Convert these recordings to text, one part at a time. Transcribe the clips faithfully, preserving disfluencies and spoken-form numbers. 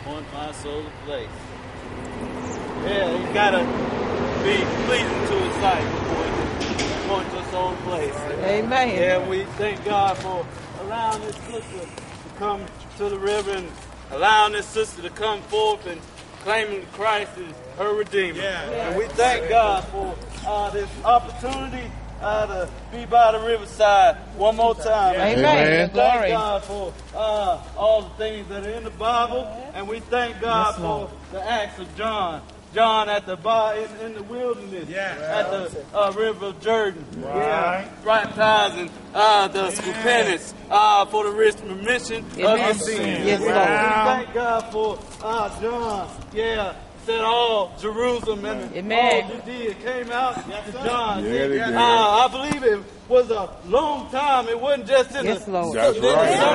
point my soul to place. Yeah, he's got to be pleasing to his sight before he can point your soul to place. Amen. Yeah, we thank God for allowing this sister to come to the river and allowing this sister to come forth and claiming Christ as her Redeemer. Yeah. And we thank God for uh, this opportunity uh, to be by the riverside one more time. Amen. Amen. We thank God for uh, all the things that are in the Bible, and we thank God for the Acts of John. John at the bar in, in the wilderness, yeah. at the uh, river of Jordan, right. yeah, baptizing uh, the repentance uh, for the remission of your sins. Yes, Lord. We thank God for uh, John, yeah, said all Jerusalem and Amen. all Judea came out to John. Yeah, uh, I believe it was a long time. It wasn't just in yes, the Lord. That's right.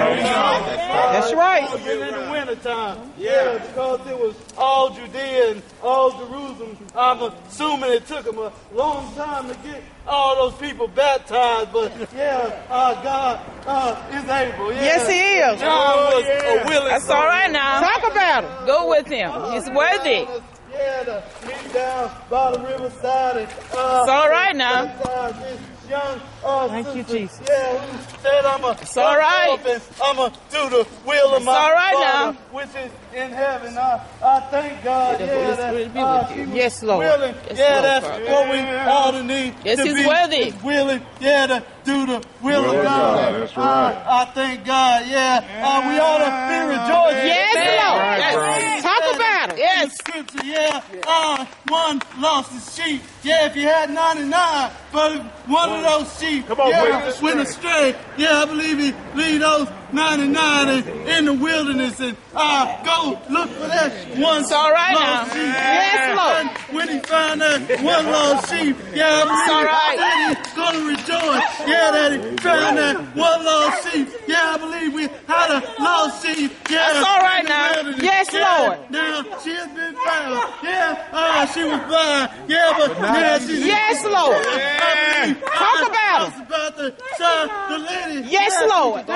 That's right. It was in the winter time. Yeah, because it was all Judea and all Jerusalem. I'm assuming it took them a long time to get all those people baptized, but yeah, uh, God uh, is able. Yeah. Yes, He is. John was yeah. a willing. That's all right now. Talk about him. Go with him. He's worthy. Yeah, to meet down by the riverside and uh, it's all right now. This young, uh, Thank sister, you, Jesus. Yeah, who said I'm a. It's all right. I'm a do the will of it's my all right Father, now. which is in heaven. I, I thank God. The yeah, that, uh, she was yes, Lord. Willing. Yes, yeah, Lord, that's Father. what we all to need. Yes, to He's be worthy. Willing. Yeah, to do the will, will of God. God. That's right. Uh, I thank God. Yeah, uh, we ought to be rejoicing. Yes, Lord. Right, yes. right. Talk about it. Yes. Scripture. Yeah, uh, one lost his sheep. Yeah, if he had ninety-nine, but if one of those sheep Come on, yeah, went astray, yeah, I believe he lead those ninety-nine in, in the wilderness and uh, go look for that one it's all right lost now. sheep. Yes, Lord. And when he found that one lost sheep, yeah, I believe it's all right. that he's going to rejoice. Yeah, that he found that one lost sheep. Yeah, I believe we had a lost sheep. Yeah, that's all right now. Yes, yeah, Lord. Now she has been found. Yeah, uh, she was blind. Yeah, but now she's yes, Lord. Yeah. Talk about it. About the son, the lady. Yes, yeah, Lord.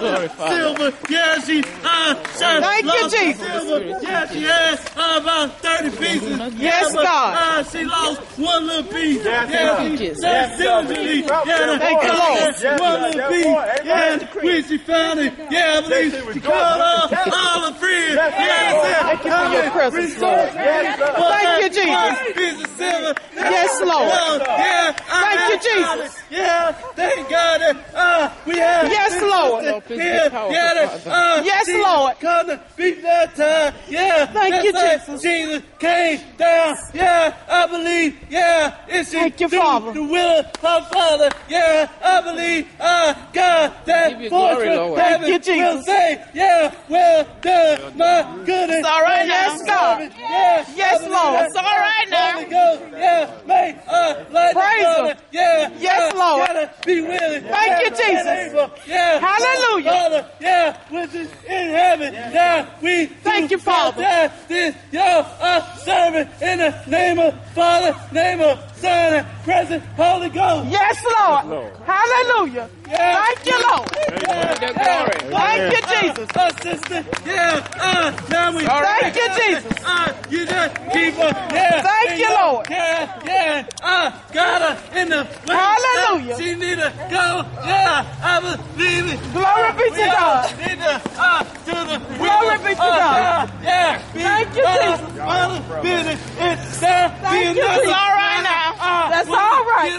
Silver. Yeah, she uh, shot Thank you, Jesus. Silver. Yeah, she had uh, about thirty pieces. Yes, yeah, but, God. Uh, she lost one little piece. Yes, yeah, she yes, yes, diligently. Yeah, thank you, Lord. Yes, one little piece. Yeah, when she found it, yeah, I believe she called all, all her friends. Yeah, thank you for your presence, Lord. Thank you, Jesus. Piece of silver. Yes, Lord. Yeah, thank you, Jesus. Yeah, thank God that uh, we have. Yes, Lord. Yeah, yeah, that, uh, yes, Jesus Lord. Come to be that time. Yeah, thank you, Jesus. Jesus came down. Yeah, I believe. Yeah, it's thank you, do Father. The will of our Father. Yeah, I believe. Uh, God, that voice from heaven thank you, Jesus. will say, yeah, well done, my good and it's all right now. Yes, God. Yeah, yes, Lord. It's all right now. Holy Ghost, yeah, make uh, like praise Him. Yeah, yes, uh, Lord. Gotta be willing. Thank you, Jesus. Yeah, hallelujah. Father, yeah, which is in heaven. Yeah, yeah we thank you, Father. Yeah, this your uh, servant in the name of Father, name of Son, and present Holy Ghost. Yes, Lord. Lord. Hallelujah. Yeah. Thank you, Lord. Yeah, yeah, yeah. Thank you, Jesus. Uh, sister, yeah, uh, now we thank you, Jesus. Uh, you just keep her, yeah. Thank you, Lord. Yeah, yeah, uh, got her in the way. Hallelujah. She need to go, yeah, I believe it. Glory be to God. Need to, uh, to the Glory be to God. Uh, yeah, thank you, Jesus. Father, business, it's there. Thank you, Jesus. That's all right now. Uh, That's all right.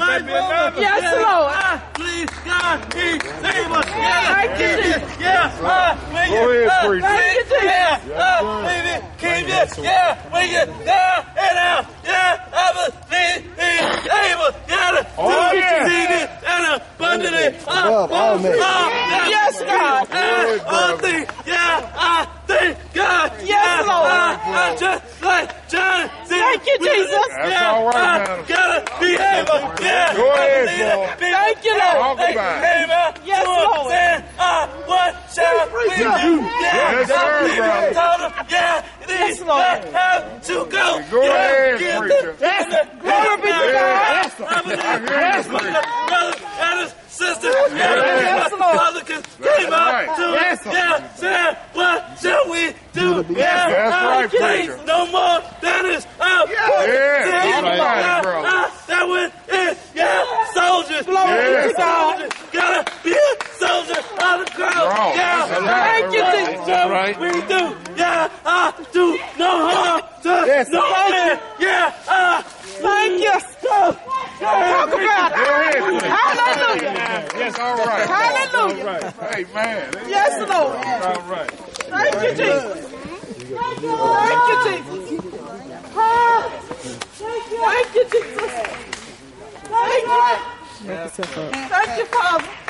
Yes, Lord. Uh, please, God, He save us. Yeah, thank you, Jesus. Yeah, uh, when you, uh, thank you, Jesus. Yeah, uh, baby, keep it. Yeah, when you down and out. Yeah, I believe He's able. Yeah, oh, yeah. Succeeded and abundantly. Uh, oh, man. Yes, God. Uh, things. Yeah, I thank God. Yes, yeah, Lord. Uh, uh, just like John. Thank you, Jesus. That's yeah, all right, I man. gotta be able. Yeah, go ahead, Lord. Thank you, Lord. Talk about it. Yes, Lord. Saying, uh, what shall we do? Yes, sir, brother. yeah, these that have to go. Go yeah, ahead, give preacher. Yes, glory be to God. I believe Yes, my brothers and his sisters, Yes, yeah, Lord. Father came out right. to Yes, us, yeah, said, what shall we do? Yeah, That's I right, can't preacher. no more than is out. Yeah, yeah, that's right, bro. yeah, that went in, yeah, soldiers, Glory Yeah. be to God. soldiers, gotta be a soldier of the crowd. Wrong. Yeah, That's Thank right. you, That's Jesus. so right. we do, yeah, I do no harm to Yes. no man. Yeah, I Thank you. Talk about Go it. ahead, preacher. Hallelujah. Yes, all right. Hallelujah. Hey, man. Yes, Lord. All right. Thank you, Jesus. Thank you, Jesus. Ah, Thank you, Jesus. Thank you. Thank you, Father.